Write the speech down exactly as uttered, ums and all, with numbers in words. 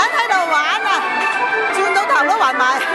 喺度玩啊，轉到頭都暈埋。